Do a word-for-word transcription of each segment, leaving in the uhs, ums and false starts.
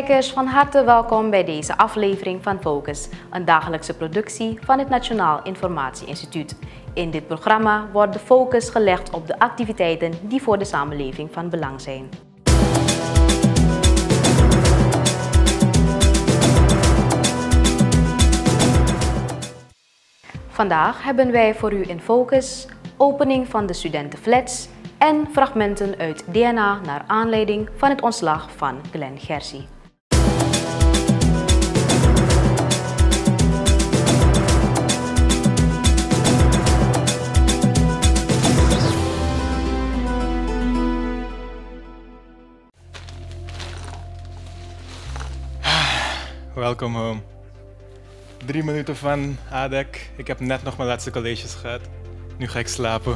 Kijkers, van harte welkom bij deze aflevering van Focus, een dagelijkse productie van het Nationaal Informatie Instituut. In dit programma wordt de focus gelegd op de activiteiten die voor de samenleving van belang zijn. Vandaag hebben wij voor u in Focus opening van de studentenflats en fragmenten uit D N A naar aanleiding van het ontslag van Glenn Gersie. Welkom home. Drie minuten van A D E C. Ik heb net nog mijn laatste colleges gehad. Nu ga ik slapen.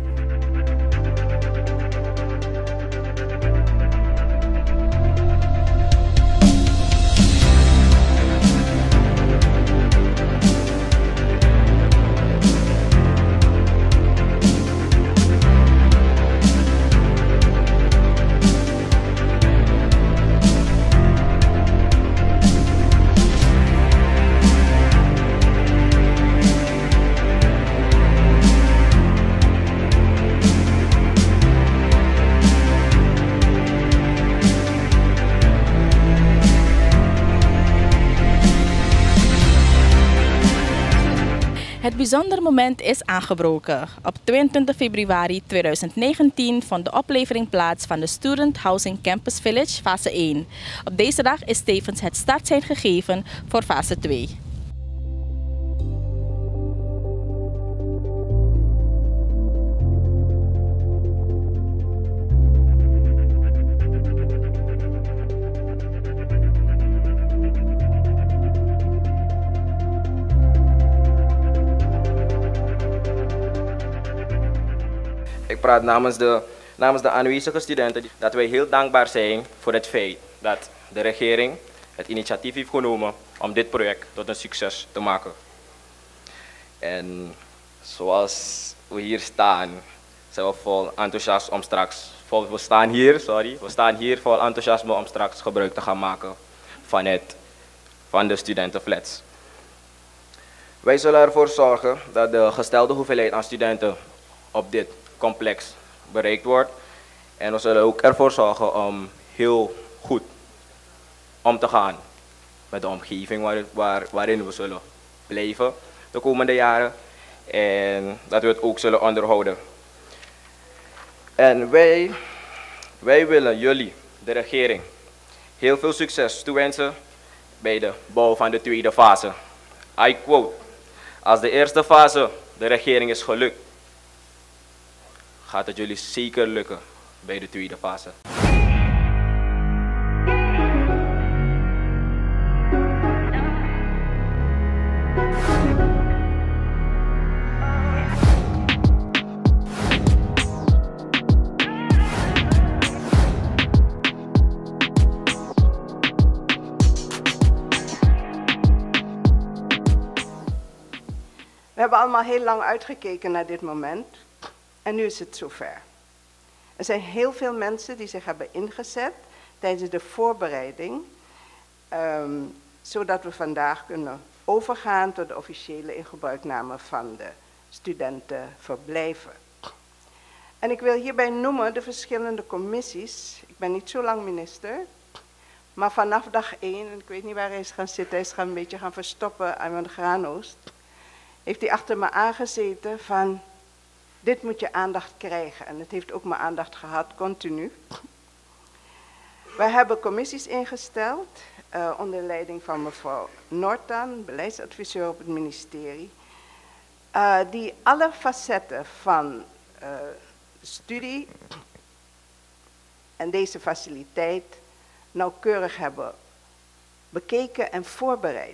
Het bijzondere moment is aangebroken. Op tweeëntwintig februari tweeduizend negentien vond de oplevering plaats van de Student Housing Campus Village fase één. Op deze dag is tevens het startsein gegeven voor fase twee. Ik praat namens de, namens de aanwezige studenten dat wij heel dankbaar zijn voor het feit dat de regering het initiatief heeft genomen om dit project tot een succes te maken. En zoals we hier staan, zijn we vol enthousiasme om straks, vol, we staan hier, sorry, we staan hier vol enthousiasme om straks gebruik te gaan maken van, het, van de studentenflats. Wij zullen ervoor zorgen dat de gestelde hoeveelheid aan studenten op dit complex bereikt wordt. En we zullen ook ervoor zorgen om heel goed om te gaan met de omgeving waar, waar, waarin we zullen blijven de komende jaren. En dat we het ook zullen onderhouden. En wij, wij willen jullie, de regering, heel veel succes toewensen bij de bouw van de tweede fase. I quote, als de eerste fase de regering is gelukt, gaat het jullie zeker lukken bij de tweede fase. We hebben allemaal heel lang uitgekeken naar dit moment. En nu is het zover. Er zijn heel veel mensen die zich hebben ingezet tijdens de voorbereiding, um, zodat we vandaag kunnen overgaan tot de officiële ingebruikname van de studentenverblijven. En ik wil hierbij noemen de verschillende commissies. Ik ben niet zo lang minister, maar vanaf dag één, en ik weet niet waar hij is gaan zitten, hij is gaan een beetje gaan verstoppen aan de Graanoost, heeft hij achter me aangezeten van: dit moet je aandacht krijgen. En het heeft ook mijn aandacht gehad, continu. Wij hebben commissies ingesteld, uh, onder leiding van mevrouw Nortan, beleidsadviseur op het ministerie, uh, die alle facetten van uh, studie en deze faciliteit nauwkeurig hebben bekeken en voorbereid.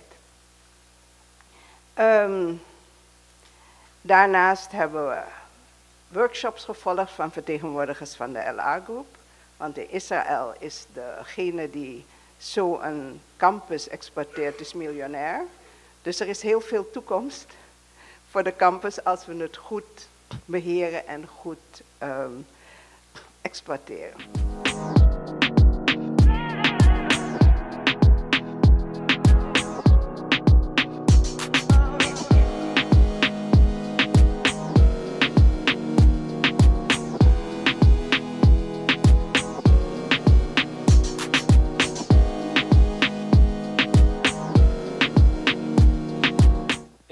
Um, daarnaast hebben we workshops gevolgd van vertegenwoordigers van de L A-groep. Want in Israël is degene die zo'n campus exporteert, is miljonair. Dus er is heel veel toekomst voor de campus als we het goed beheren en goed um, exploiteren.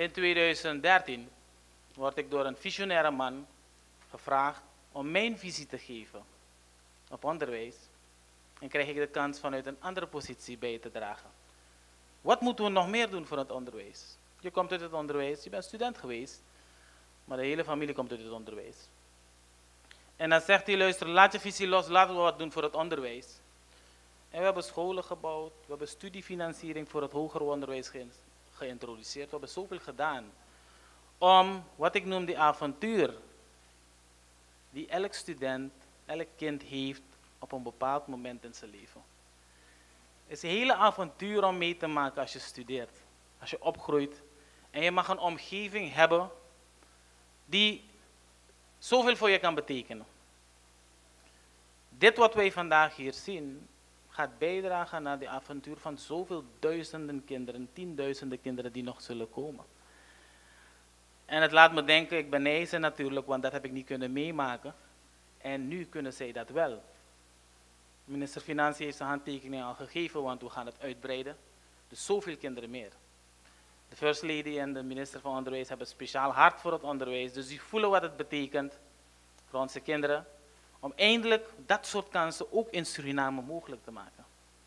In tweeduizend dertien word ik door een visionaire man gevraagd om mijn visie te geven op onderwijs. En krijg ik de kans vanuit een andere positie bij te dragen. Wat moeten we nog meer doen voor het onderwijs? Je komt uit het onderwijs, je bent student geweest, maar de hele familie komt uit het onderwijs. En dan zegt hij, luister, laat je visie los, laten we wat doen voor het onderwijs. En we hebben scholen gebouwd, we hebben studiefinanciering voor het hoger onderwijs ge geïntroduceerd. We hebben zoveel gedaan om, wat ik noem, die avontuur, die elk student, elk kind heeft op een bepaald moment in zijn leven. Het is een hele avontuur om mee te maken als je studeert, als je opgroeit. En je mag een omgeving hebben die zoveel voor je kan betekenen. Dit wat wij vandaag hier zien, gaat bijdragen naar de avontuur van zoveel duizenden kinderen, tienduizenden kinderen die nog zullen komen. En het laat me denken, ik benij ze natuurlijk, want dat heb ik niet kunnen meemaken. En nu kunnen zij dat wel. Minister Financiën heeft zijn handtekening al gegeven, want we gaan het uitbreiden. Dus zoveel kinderen meer. De First Lady en de minister van Onderwijs hebben speciaal hart voor het onderwijs. Dus die voelen wat het betekent voor onze kinderen. Om eindelijk dat soort kansen ook in Suriname mogelijk te maken.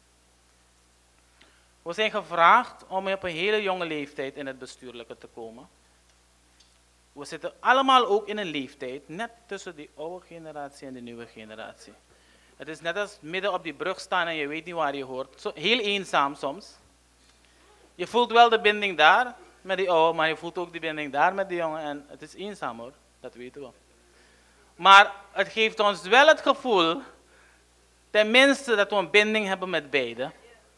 We zijn gevraagd om op een hele jonge leeftijd in het bestuurlijke te komen. We zitten allemaal ook in een leeftijd, net tussen die oude generatie en de nieuwe generatie. Het is net als midden op die brug staan en je weet niet waar je hoort. Zo, heel eenzaam soms. Je voelt wel de binding daar met die oude, maar je voelt ook die binding daar met die jongen. En het is eenzaam hoor, dat weten we. Maar het geeft ons wel het gevoel, tenminste dat we een binding hebben met beide.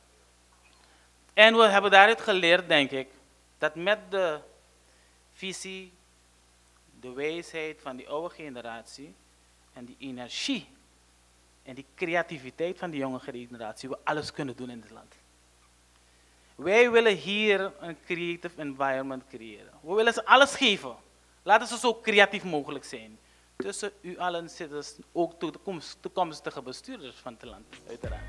En we hebben daaruit geleerd, denk ik, dat met de visie, de wijsheid van die oude generatie en die energie en die creativiteit van die jonge generatie, we alles kunnen doen in dit land. Wij willen hier een creative environment creëren. We willen ze alles geven. Laten ze zo creatief mogelijk zijn. Tussen u allen zitten ook toekomstige bestuurders van het land, uiteraard.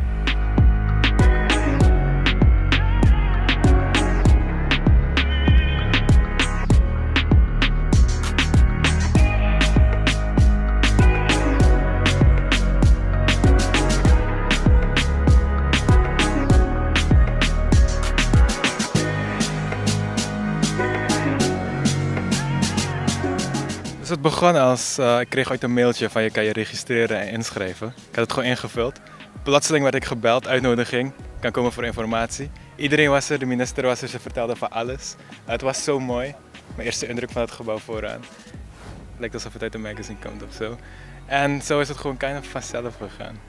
Dus het begon als, uh, ik kreeg ooit een mailtje van je kan je registreren en inschrijven. Ik had het gewoon ingevuld. Plotseling werd ik gebeld, uitnodiging, kan komen voor informatie. Iedereen was er, de minister was er, ze vertelde van alles. Uh, het was zo mooi. Mijn eerste indruk van het gebouw vooraan. Het lijkt alsof het uit een magazine komt of zo. En zo is het gewoon kind of vanzelf gegaan.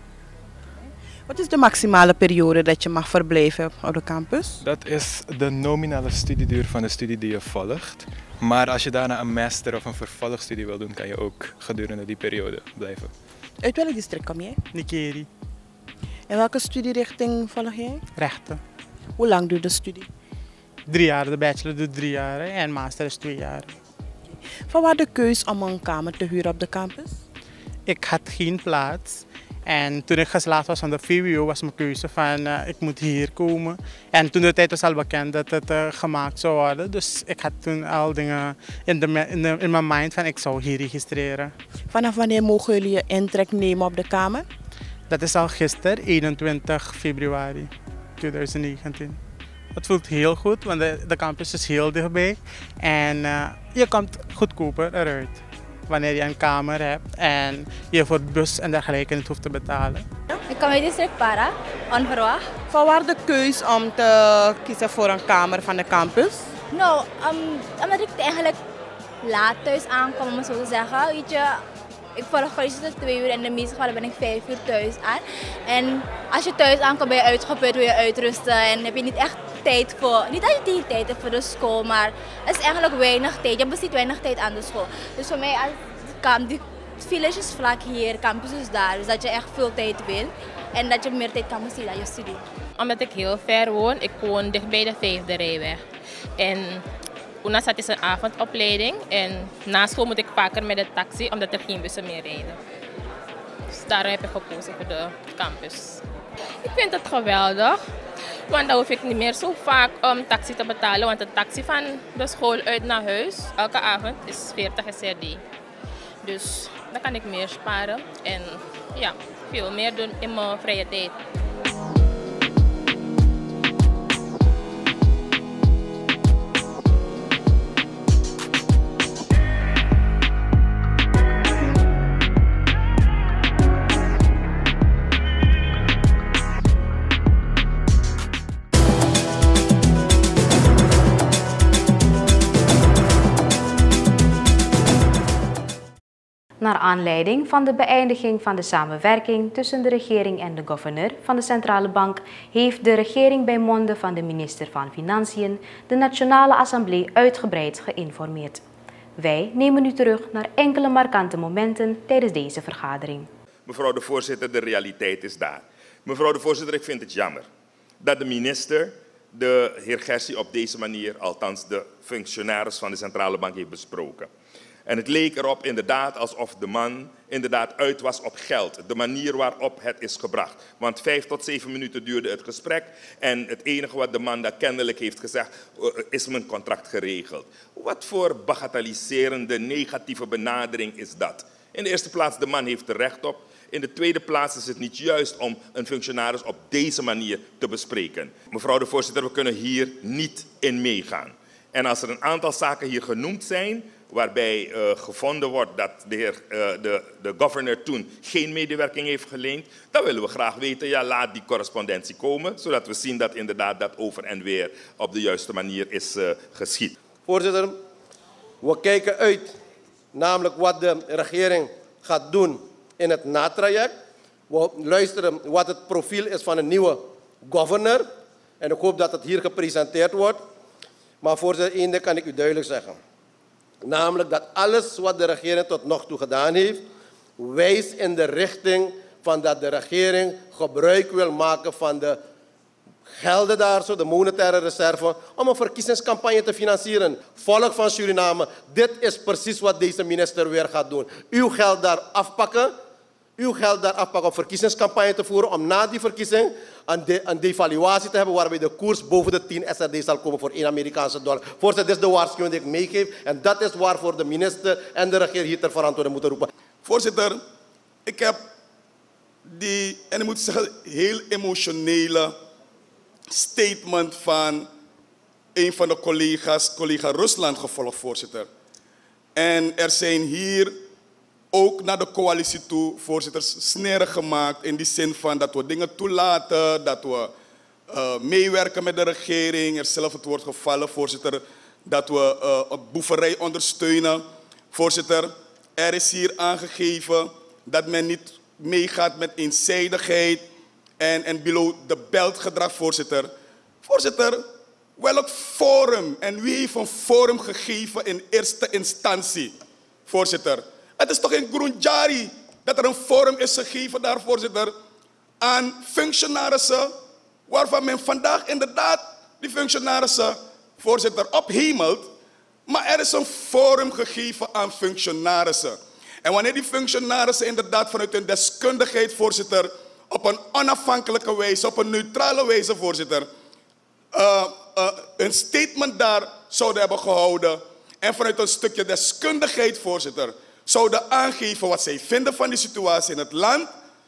Wat is de maximale periode dat je mag verblijven op de campus? Dat is de nominale studieduur van de studie die je volgt. Maar als je daarna een master of een vervolgstudie wil doen, kan je ook gedurende die periode blijven. Uit welk district kom jij? Nikeri. En welke studierichting volg jij? Rechten. Hoe lang duurt de studie? Drie jaar, de bachelor doet drie jaar en master is twee jaar. Van waar de keus om een kamer te huren op de campus? Ik had geen plaats. En toen ik geslaagd was aan de V W O was mijn keuze van uh, ik moet hier komen. En toen de tijd was al bekend dat het uh, gemaakt zou worden. Dus ik had toen al dingen in, de, in, de, in mijn mind van ik zou hier registreren. Vanaf wanneer mogen jullie je intrek nemen op de kamer? Dat is al gisteren, eenentwintig februari tweeduizend negentien. Het voelt heel goed, want de, de campus is heel dichtbij. En uh, je komt goedkoper eruit. Wanneer je een kamer hebt en je voor bus en dergelijke niet hoeft te betalen. Ik kom uit district Para, onverwacht. Van waar de keus om te kiezen voor een kamer van de campus? Nou, um, omdat ik eigenlijk laat thuis aankom, om het zo te zeggen. Weet je, ik volg college tot twee uur en in de meeste gevallen ben ik vijf uur thuis aan. En als je thuis aankomt ben je uitgeput, wil je uitrusten en heb je niet echt tijd voor, niet dat je tegen tijd hebt voor de school, maar het is eigenlijk weinig tijd. Je besteedt weinig tijd aan de school. Dus voor mij, als die village is vlak hier, campus is daar, dus dat je echt veel tijd wil en dat je meer tijd kan besteden aan je studie. Omdat ik heel ver woon, ik woon dicht bij de vijfde rijweg. En UNASAT is een avondopleiding en na school moet ik vaker met de taxi omdat er geen bussen meer rijden. Dus daar heb ik gekozen voor de campus. Ik vind het geweldig. Want dan hoef ik niet meer zo vaak um, taxi te betalen. Want een taxi van de school uit naar huis, elke avond, is veertig S R D. Dus dan kan ik meer sparen en ja, veel meer doen in mijn vrije tijd. Naar aanleiding van de beëindiging van de samenwerking tussen de regering en de gouverneur van de Centrale Bank heeft de regering bij monde van de minister van Financiën de Nationale Assemblée uitgebreid geïnformeerd. Wij nemen u terug naar enkele markante momenten tijdens deze vergadering. Mevrouw de voorzitter, de realiteit is daar. Mevrouw de voorzitter, ik vind het jammer dat de minister de heer Gersie op deze manier, althans de functionaris van de Centrale Bank, heeft besproken. En het leek erop inderdaad alsof de man inderdaad uit was op geld. De manier waarop het is gebracht. Want vijf tot zeven minuten duurde het gesprek. En het enige wat de man daar kennelijk heeft gezegd, is mijn contract geregeld. Wat voor bagatelliserende, negatieve benadering is dat? In de eerste plaats, de man heeft er recht op. In de tweede plaats is het niet juist om een functionaris op deze manier te bespreken. Mevrouw de voorzitter, we kunnen hier niet in meegaan. En als er een aantal zaken hier genoemd zijn, waarbij uh, gevonden wordt dat de, heer, uh, de, de governor toen geen medewerking heeft geleend, dan willen we graag weten, ja, laat die correspondentie komen, zodat we zien dat inderdaad dat over en weer op de juiste manier is uh, geschied. Voorzitter, we kijken uit, namelijk wat de regering gaat doen in het natraject. We luisteren wat het profiel is van een nieuwe governor. En ik hoop dat het hier gepresenteerd wordt. Maar voorzitter, één ding kan ik u duidelijk zeggen. Namelijk dat alles wat de regering tot nog toe gedaan heeft, wijst in de richting van dat de regering gebruik wil maken van de gelden daar, zo, de monetaire reserve, om een verkiezingscampagne te financieren. Volk van Suriname, dit is precies wat deze minister weer gaat doen. Uw geld daar afpakken, uw geld daar afpakken om verkiezingscampagne te voeren, om na die verkiezing een, de, een devaluatie te hebben waarbij de koers boven de tien S R D zal komen voor één Amerikaanse dollar. Voorzitter, dit is de waarschuwing die ik meegeef en dat is waarvoor de minister en de regering hier ter verantwoording moeten roepen. Voorzitter, ik heb die, en ik moet zeggen, heel emotionele statement van een van de collega's, collega Rusland, gevolgd, voorzitter. En er zijn hier ook naar de coalitie toe, voorzitter, sneren gemaakt in die zin van dat we dingen toelaten, dat we uh, meewerken met de regering. Er zelf het woord gevallen, voorzitter, dat we uh, boeverij ondersteunen. Voorzitter, er is hier aangegeven dat men niet meegaat met eenzijdigheid en, en below the belt gedrag, voorzitter. Voorzitter, welk forum en wie heeft een forum gegeven in eerste instantie, voorzitter? Het is toch in Grunjari dat er een forum is gegeven daar, voorzitter, aan functionarissen, waarvan men vandaag inderdaad die functionarissen, voorzitter, ophemelt. Maar er is een forum gegeven aan functionarissen. En wanneer die functionarissen inderdaad vanuit hun deskundigheid, voorzitter, op een onafhankelijke wijze, op een neutrale wijze, voorzitter, uh, uh, een statement daar zouden hebben gehouden en vanuit een stukje deskundigheid, voorzitter, zouden aangeven wat zij vinden van die situatie in het land,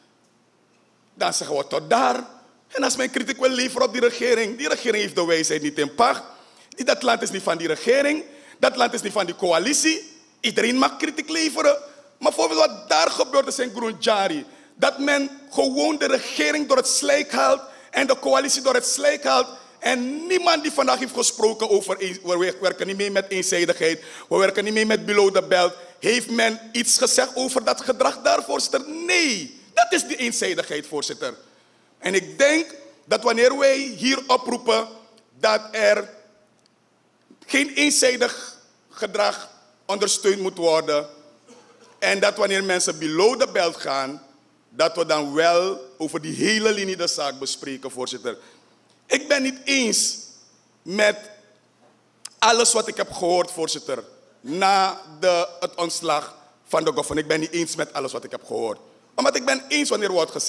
dan zeggen we tot daar. En als men kritiek wil leveren op die regering, die regering heeft de wijsheid niet in pacht. Dat land is niet van die regering, dat land is niet van die coalitie. Iedereen mag kritiek leveren. Maar bijvoorbeeld wat daar gebeurt is in Grunjari, dat men gewoon de regering door het slijk haalt en de coalitie door het slijk haalt. En niemand die vandaag heeft gesproken over, we werken niet mee met eenzijdigheid, we werken niet mee met below the belt. Heeft men iets gezegd over dat gedrag daar, voorzitter? Nee, dat is die eenzijdigheid, voorzitter. En ik denk dat wanneer wij hier oproepen dat er geen eenzijdig gedrag ondersteund moet worden en dat wanneer mensen below the belt gaan, dat we dan wel over die hele linie de zaak bespreken, voorzitter. Ik ben niet eens met alles wat ik heb gehoord, voorzitter, na de, het ontslag van de governor. Ik ben niet eens met alles wat ik heb gehoord. Omdat ik ben eens wanneer wordt gezegd,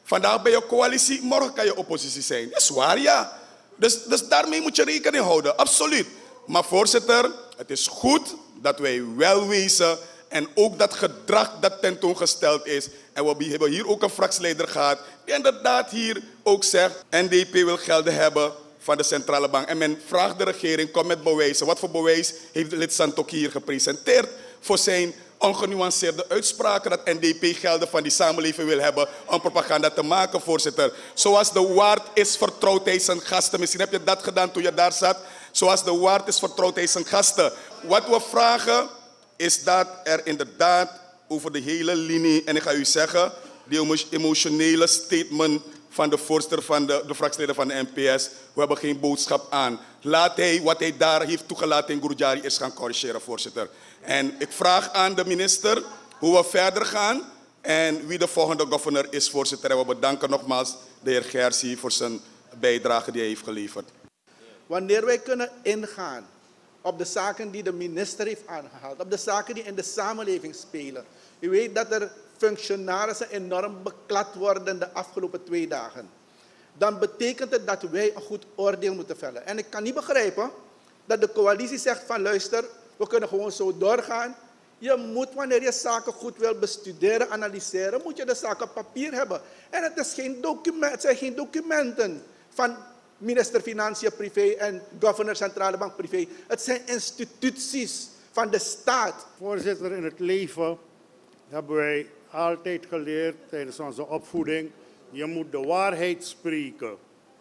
Vandaag ben je coalitie, morgen kan je oppositie zijn. Dat is waar, ja. Dus, dus daarmee moet je rekening houden, absoluut. Maar voorzitter, het is goed dat wij wel wezen en ook dat gedrag dat tentoongesteld is. En we hebben hier ook een fractieleider gehad die inderdaad hier ook zegt, N D P wil gelden hebben van de centrale bank. En men vraagt de regering, kom met bewijzen. Wat voor bewijs heeft lid Santokki hier gepresenteerd voor zijn ongenuanceerde uitspraken dat N D P gelden van die samenleving wil hebben om propaganda te maken, voorzitter. Zoals de waard is vertrouwd hij zijn gasten. Misschien heb je dat gedaan toen je daar zat. Zoals de waard is vertrouwd hij zijn gasten. Wat we vragen is dat er inderdaad over de hele linie, en ik ga u zeggen, die emotionele statement van de voorzitter van de, de fractieleider van de N P S, we hebben geen boodschap aan. Laat hij wat hij daar heeft toegelaten in Gurjari is gaan corrigeren, voorzitter. En ik vraag aan de minister hoe we verder gaan en wie de volgende governor is, voorzitter. En we bedanken nogmaals de heer Gersie voor zijn bijdrage die hij heeft geleverd. Wanneer wij kunnen ingaan op de zaken die de minister heeft aangehaald, op de zaken die in de samenleving spelen. U weet dat er functionarissen enorm beklad worden de afgelopen twee dagen. Dan betekent het dat wij een goed oordeel moeten vellen. En ik kan niet begrijpen dat de coalitie zegt van luister, we kunnen gewoon zo doorgaan. Je moet, wanneer je zaken goed wil bestuderen, analyseren, moet je de zaken op papier hebben. En het, is geen document, het zijn geen documenten van minister Financiën privé en governor Centrale Bank privé. Het zijn instituties van de staat. Voorzitter, in het leven hebben wij altijd geleerd tijdens onze opvoeding, je moet de waarheid spreken.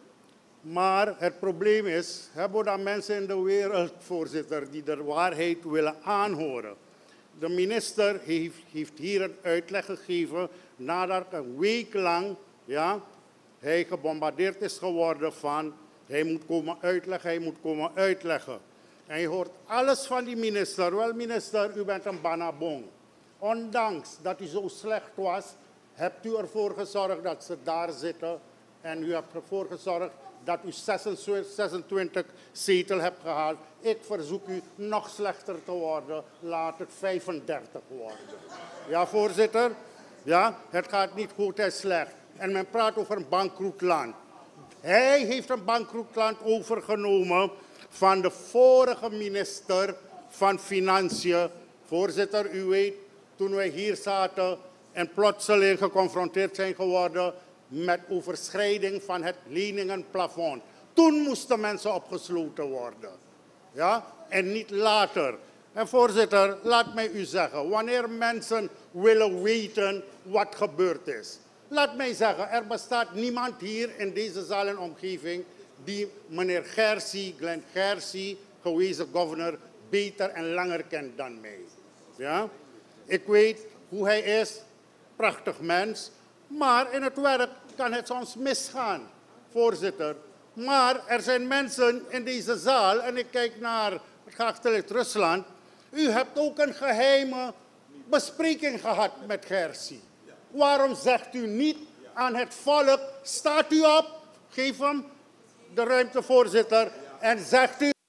Maar het probleem is, hebben we dan mensen in de wereld, voorzitter, die de waarheid willen aanhoren. De minister heeft, heeft hier een uitleg gegeven nadat een week lang ja, hij gebombardeerd is geworden van hij moet komen uitleggen, hij moet komen uitleggen. En je hoort alles van die minister. Wel minister, u bent een banabong. Ondanks dat u zo slecht was, hebt u ervoor gezorgd dat ze daar zitten. En u hebt ervoor gezorgd dat u zesentwintig zetel hebt gehaald. Ik verzoek u nog slechter te worden. Laat het vijfendertig worden. Ja, voorzitter? Ja, het gaat niet goed en slecht. En men praat over een bankroet land. Hij heeft een bankroet land overgenomen van de vorige minister van Financiën. Voorzitter, u weet, toen wij hier zaten en plotseling geconfronteerd zijn geworden met overschrijding van het leningenplafond. Toen moesten mensen opgesloten worden. Ja? En niet later. En voorzitter, laat mij u zeggen, wanneer mensen willen weten wat gebeurd is. Laat mij zeggen, er bestaat niemand hier in deze zaal en omgeving die meneer Gersie, Glenn Gersie, gewezen governor, beter en langer kent dan mij. Ja? Ik weet hoe hij is, prachtig mens, maar in het werk kan het soms misgaan, voorzitter. Maar er zijn mensen in deze zaal, en ik kijk naar het geachte lid Rusland, u hebt ook een geheime bespreking gehad met Gersie. Waarom zegt u niet aan het volk, staat u op, geef hem de ruimte, voorzitter, en zegt u...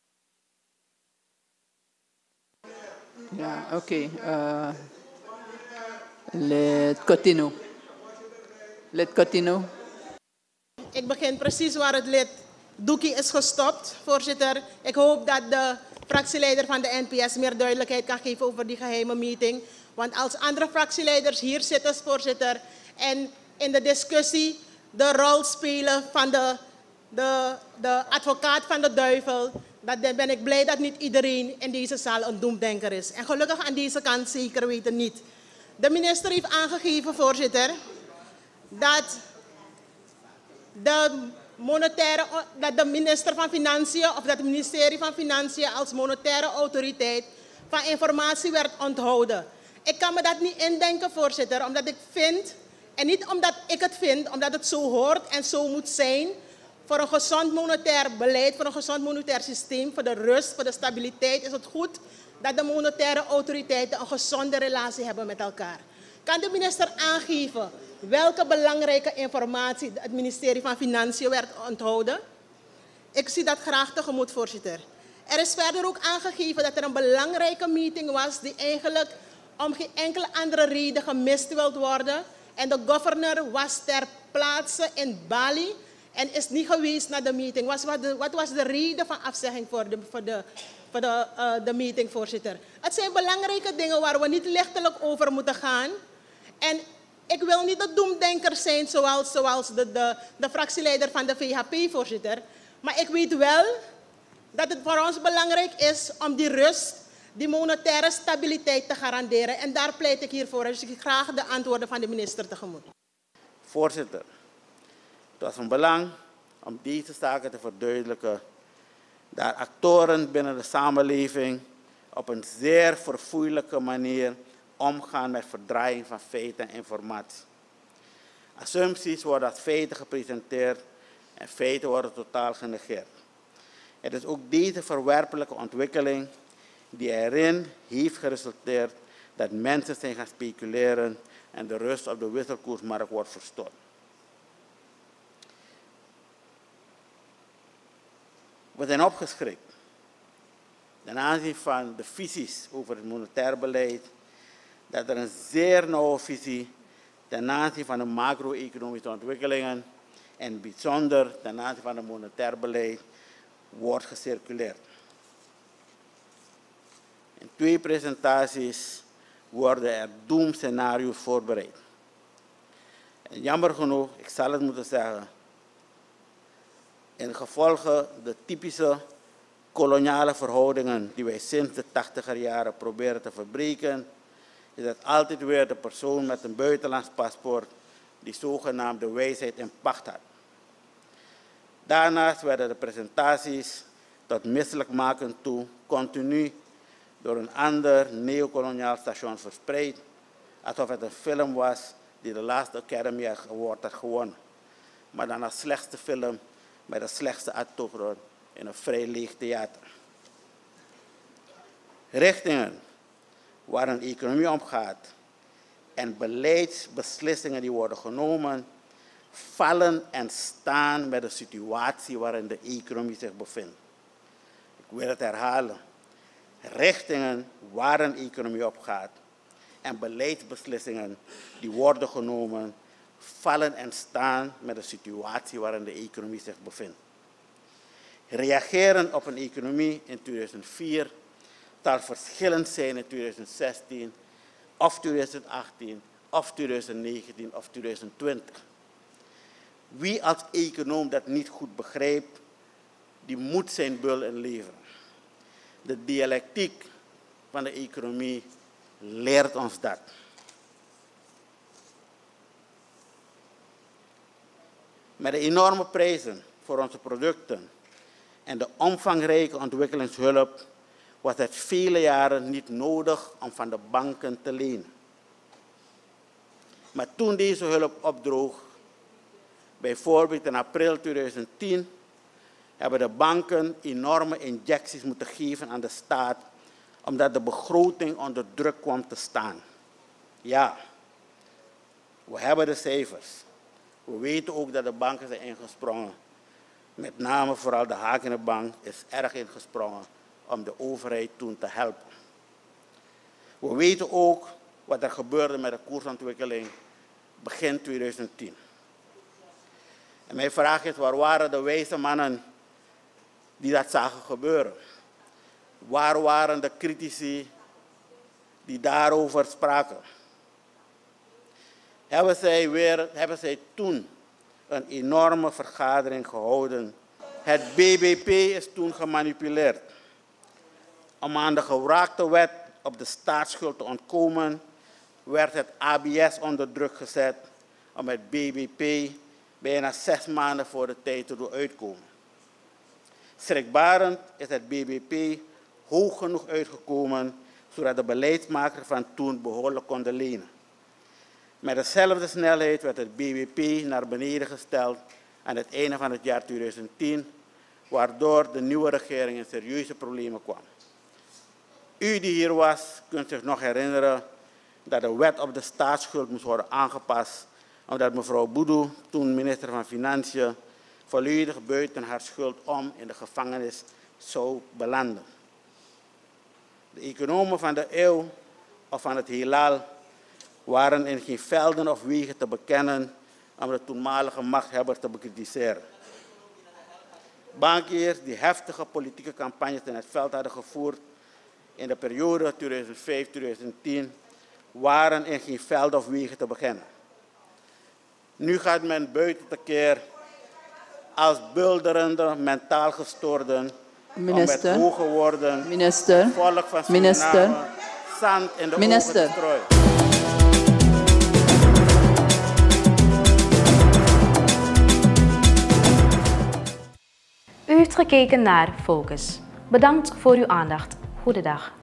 Ja, oké. Okay. Uh, let continue. Let continue. Ik begin precies waar het lid Doekie is gestopt, voorzitter. Ik hoop dat de fractieleider van de N P S meer duidelijkheid kan geven over die geheime meeting. Want als andere fractieleiders hier zitten, voorzitter, en in de discussie de rol spelen van de, de, de advocaat van de duivel, dan ben ik blij dat niet iedereen in deze zaal een doemdenker is. En gelukkig aan deze kant zeker weten niet. De minister heeft aangegeven, voorzitter, dat de, monetaire, dat de minister van Financiën of dat het ministerie van Financiën als monetaire autoriteit van informatie werd onthouden. Ik kan me dat niet indenken, voorzitter, omdat ik vind, en niet omdat ik het vind, omdat het zo hoort en zo moet zijn, voor een gezond monetair beleid, voor een gezond monetair systeem, voor de rust, voor de stabiliteit, is het goed dat de monetaire autoriteiten een gezonde relatie hebben met elkaar. Kan de minister aangeven welke belangrijke informatie het ministerie van Financiën werd onthouden? Ik zie dat graag tegemoet, voorzitter. Er is verder ook aangegeven dat er een belangrijke meeting was die eigenlijk om geen enkele andere reden gemist wil worden. En de governor was ter plaatse in Bali en is niet geweest naar de meeting. Was, wat, de, wat was de reden van afzegging voor de, voor de, voor de, uh, de meeting, voorzitter? Het zijn belangrijke dingen waar we niet lichtelijk over moeten gaan. En ik wil niet de doemdenker zijn zoals, zoals de, de, de fractieleider van de V H P, voorzitter. Maar ik weet wel dat het voor ons belangrijk is om die rust, die monetaire stabiliteit te garanderen. En daar pleit ik hiervoor. Dus ik graag de antwoorden van de minister tegemoet. Voorzitter, het was van belang om deze zaken te verduidelijken. Daar actoren binnen de samenleving op een zeer verfoeilijke manier omgaan met verdraaiing van feiten en informatie. Assumpties worden als feiten gepresenteerd en feiten worden totaal genegeerd. Het is ook deze verwerpelijke ontwikkeling die erin heeft geresulteerd dat mensen zijn gaan speculeren en de rust op de wisselkoersmarkt wordt verstoord. We zijn opgeschrikt ten aanzien van de visies over het monetair beleid, dat er een zeer nauwe visie ten aanzien van de macro-economische ontwikkelingen en bijzonder ten aanzien van het monetair beleid wordt gecirculeerd. In twee presentaties worden er doemscenario's voorbereid. En jammer genoeg, ik zal het moeten zeggen, in gevolge de typische koloniale verhoudingen die wij sinds de tachtiger jaren proberen te verbreken, is het altijd weer de persoon met een buitenlands paspoort die zogenaamde wijsheid in pacht had. Daarnaast werden de presentaties tot misselijkmakend toe continu door een ander neocoloniaal station verspreid, alsof het een film was die de laatste Academy Award had gewonnen, maar dan als slechtste film met de slechtste acteur in een vrij leeg theater. Richtingen waar een economie omgaat en beleidsbeslissingen die worden genomen, vallen en staan met de situatie waarin de economie zich bevindt. Ik wil het herhalen. Richtingen waar een economie op gaat en beleidsbeslissingen die worden genomen, vallen en staan met de situatie waarin de economie zich bevindt. Reageren op een economie in tweeduizend vier zal verschillend zijn in tweeduizend zestien, of tweeduizend achttien, of tweeduizend negentien, of tweeduizend twintig. Wie als econoom dat niet goed begrijpt, die moet zijn bul inleveren. De dialectiek van de economie leert ons dat. Met de enorme prijzen voor onze producten en de omvangrijke ontwikkelingshulp was het vele jaren niet nodig om van de banken te lenen. Maar toen deze hulp opdroog, bijvoorbeeld in april tweeduizend tien, hebben de banken enorme injecties moeten geven aan de staat, omdat de begroting onder druk kwam te staan. Ja, we hebben de cijfers. We weten ook dat de banken zijn ingesprongen. Met name vooral de Hakenbank is erg ingesprongen om de overheid toen te helpen. We weten ook wat er gebeurde met de koersontwikkeling begin tweeduizend tien. En mijn vraag is, waar waren de wijze mannen die dat zagen gebeuren? Waar waren de critici die daarover spraken? Hebben zij, weer, hebben zij toen een enorme vergadering gehouden? Het B B P is toen gemanipuleerd. Om aan de geraakte wet op de staatsschuld te ontkomen, werd het A B S onder druk gezet om het B B P bijna zes maanden voor de tijd te doen uitkomen. Schrikbarend is het B B P hoog genoeg uitgekomen, zodat de beleidsmaker van toen behoorlijk kon lenen. Met dezelfde snelheid werd het B B P naar beneden gesteld aan het einde van het jaar tweeduizend tien, waardoor de nieuwe regering in serieuze problemen kwam. U die hier was, kunt zich nog herinneren dat de wet op de staatsschuld moest worden aangepast, omdat mevrouw Boudou, toen minister van Financiën, volledig buiten haar schuld om in de gevangenis zou belanden. De economen van de eeuw of van het heelal waren er geen velden of wegen te bekennen om de toenmalige machthebber te bekritiseren. Bankiers die heftige politieke campagnes in het veld hadden gevoerd in de periode tweeduizend vijf tot tweeduizend tien waren er geen velden of wegen te bekennen. Nu gaat men buiten te keer als bulderende, mentaal gestoorden, Minister. om met hoge woorden, Minister. volk van Minister. Suriname, zand in de Minister. ogen te strooien. U heeft gekeken naar Focus. Bedankt voor uw aandacht. Goedendag.